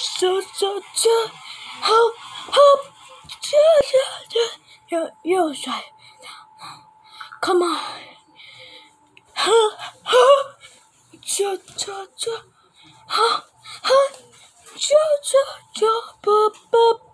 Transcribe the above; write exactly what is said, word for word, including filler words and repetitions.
So so so，好好，这这这又又甩 ，Come on，好好，这这这，好好，这这这，不不。